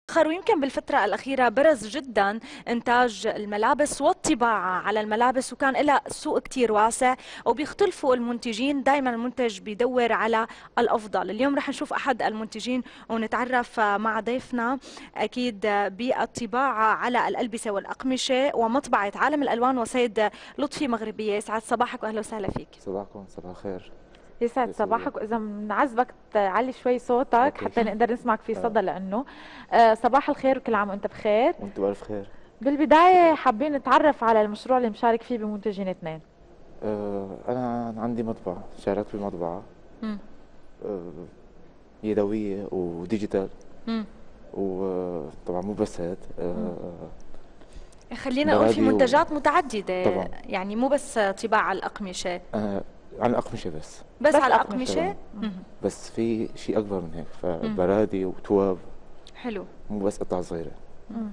ويمكن بالفترة الأخيرة برز جدا إنتاج الملابس والطباعة على الملابس، وكان لها سوق كتير واسع، وبيختلفوا المنتجين. دائما المنتج بيدور على الأفضل. اليوم رح نشوف أحد المنتجين ونتعرف مع ضيفنا أكيد بالطباعة على الألبسة والأقمشة ومطبعة عالم الألوان وسيد لطفي مغربية. يسعد صباحك وأهلا وسهلا فيك. صباحكم صباح الخير. يسعد يسعد. صباحك، واذا بنعذبك تعلي شوي صوتك اوكي. حتى نقدر نسمعك في آه. صدى، لانه صباح الخير وكل عام وانت بخير. وانتم بألف خير. بالبدايه حابين نتعرف على المشروع اللي مشارك فيه بمنتجين اثنين. انا عندي مطبعة، شاركت بمطبعة مم. آه يدوية وديجيتال، مم. وطبعا مو بس هاد خلينا نقول في براديو. منتجات متعددة، طبعا يعني مو بس طباعة على الأقمشة. انا عن الأقمشة بس. بس على أقمشة. الأقمشة؟ طبعا بس في شيء أكبر من هيك، مم. فبرادي وتواب، حلو. مو بس قطع صغيرة. مم.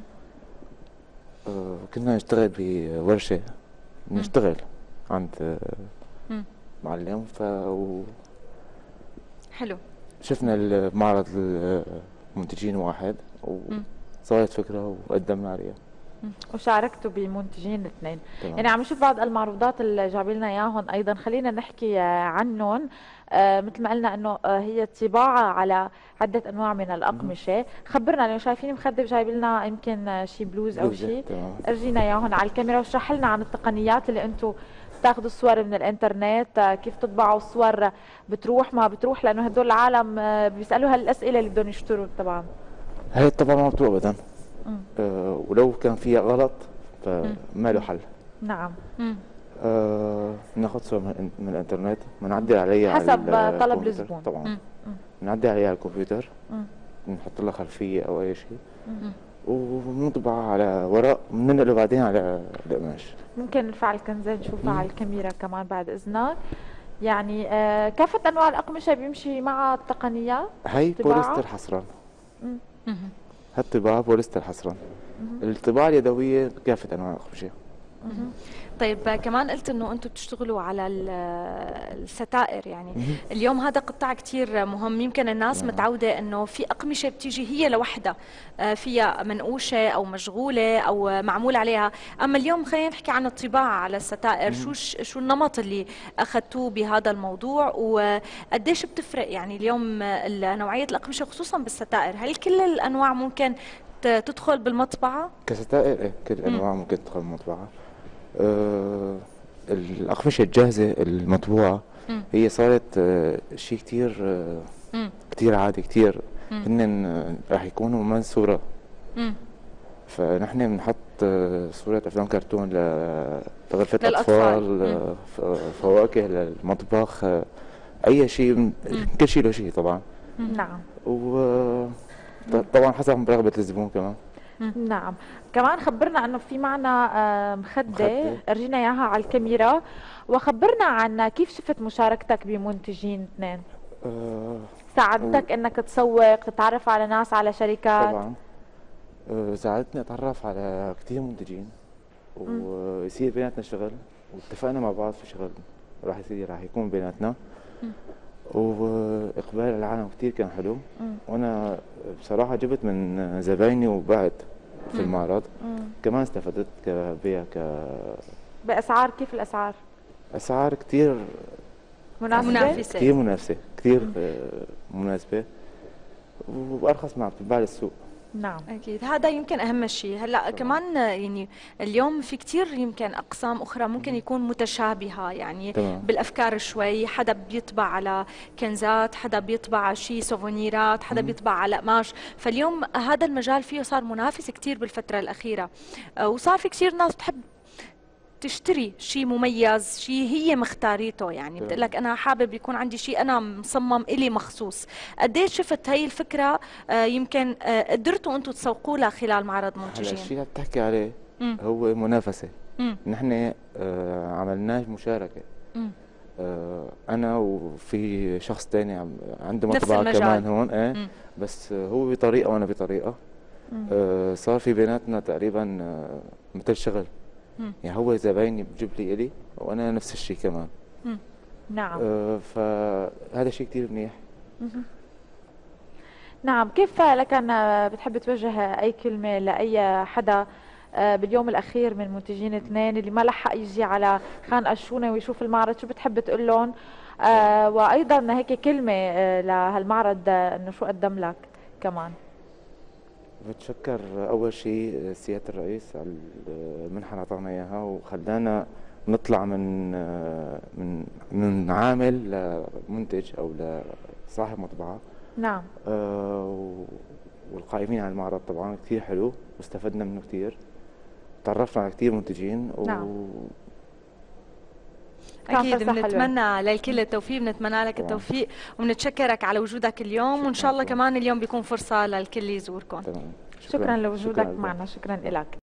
كنا نشتغل بورشة، نشتغل عند مم. معلم، حلو. شفنا المعرض المنتجين واحد مم. وصارت فكرة وقدمنا عليها. وشاركتوا بمنتجين اثنين. تمام. يعني عم نشوف بعض المعروضات اللي جاب لنا اياهم، ايضا خلينا نحكي عنهم. مثل ما قلنا انه هي طباعه على عده انواع من الاقمشه. خبرنا، لانه شايفين مخدب جايب لنا يمكن شي بلوز او بلوزة. شيء. تمام. ارجينا اياهم على الكاميرا واشرح لنا عن التقنيات اللي انتم بتاخذوا الصور من الانترنت، كيف تطبعوا الصور، بتروح ما بتروح، لانه هدول العالم بيسالوا هالاسئله اللي بدهم يشتروا طبعا. هاي طبعا ما بتروح ابدا. مم. ولو كان فيها غلط فما له حل. نعم. مم. بناخذ صور من الانترنت، بنعدل عليها حسب على طلب الكمبيوتر. الزبون. طبعا مم. بنعدل عليها على الكمبيوتر، مم. بنحط لها خلفية او اي شيء، مم. وبنطبعها على ورق وبننقله بعدين على القماش. ممكن نرفع الكنزة نشوفها على الكاميرا كمان بعد إذنك. يعني كافة أنواع الأقمشة بيمشي مع التقنيات. هاي طباعة؟ بوليستر حصرا. مم. مم. هالطباعة بوليستر حصرا. الطباعة اليدوية كافة أنواع الأقمشة. مم. طيب كمان قلت انه انتم بتشتغلوا على الستائر، يعني اليوم هذا قطاع كتير مهم. يمكن الناس نعم. متعودة انه في اقمشة بتيجي هي لوحدها، فيها منقوشة او مشغولة او معمول عليها، اما اليوم خلينا نحكي عن الطباعة على الستائر. شو النمط اللي اخذتوه بهذا الموضوع، وقديش بتفرق يعني اليوم نوعية الاقمشة خصوصا بالستائر؟ هل كل الانواع ممكن تدخل بالمطبعة؟ كستائر إيه، كل الأنواع ممكن تدخل المطبعة. أه الأقمشة الجاهزة المطبوعة مم. هي صارت شيء كتير مم. كتير عادي كتير. مم. هن راح يكونوا من صورة، مم. فنحن بنحط صورة أفلام كرتون لغرفة للأطفال. أطفال، فواكه للمطبخ، أي شيء، كل شيء له شيء طبعا. نعم. وطبعا حسب رغبة الزبون كمان. نعم. كمان خبرنا أنه في معنا مخدة، مخدة. أرجينا إياها على الكاميرا، وخبرنا عن كيف شفت مشاركتك بمنتجين اثنين. آه، ساعدتك أنك تسوق، تتعرف على ناس، على شركات؟ طبعا ساعدتني اتعرف على كتير منتجين ويصير بيناتنا شغل، واتفقنا مع بعض في شغل راح يكون بيناتنا، واقبال العالم كتير كان حلو. وانا بصراحة جبت من زبايني وبعت في المعرض، كمان استفدت كبيع بأسعار، كيف الأسعار؟ كأسعار كتير منافسة. كتير منافسة، كتير مناسبة، وبأرخص ما بتتباع للسوق. نعم. أكيد هذا يمكن أهم شيء. هلا طبعاً. كمان يعني اليوم في كتير يمكن أقسام أخرى ممكن يكون متشابهة، يعني تمام. بالأفكار شوي. حدا بيطبع على كنزات، حدا بيطبع على شيء سوفونيرات، حدا بيطبع على قماش. فاليوم هذا المجال فيه صار منافس كتير بالفترة الأخيرة، وصار في كتير ناس بتحب تشتري شيء مميز، شيء هي مختاريته. يعني بتقول لك انا حابب يكون عندي شيء انا مصمم الي مخصوص. قديش شفت هي الفكره يمكن قدرتوا انتم تسوقوا لها خلال معرض هلا منتجين؟ الشيء اللي بتحكي عليه مم. هو منافسة. مم. نحن عملناه مشاركة، مم. أنا وفي شخص تاني عنده نفس مطبعة المجال. كمان هون، مم. بس هو بطريقة وأنا بطريقة. صار في بيناتنا تقريبا مثل شغل. مم. يعني هو زبايني بجيب لي إلي وأنا نفس الشيء كمان. نعم. فهذا شيء كتير منيح. نعم، كيف لكن بتحب توجه أي كلمة لأي حدا باليوم الأخير من منتجين اثنين اللي ما لحق يجي على خان قشونة ويشوف المعرض، شو بتحب تقول لهم؟ وأيضا هيك كلمة لهالمعرض إنه شو قدم لك كمان. بتشكر أول شيء سيادة الرئيس على المنحة اللي أعطانا إياها وخلانا نطلع من عامل لمنتج أو لصاحب مطبعة. نعم. والقائمين على المعرض طبعا كثير حلو واستفدنا منه كثير، تعرفنا على كثير منتجين نعم. أكيد بنتمنى للكل التوفيق، بنتمنى لك التوفيق وبنتشكرك على وجودك اليوم، وإن شاء الله كمان اليوم بيكون فرصة للكل يزوركم. تمام. شكرا لوجودك معنا، شكرا لك.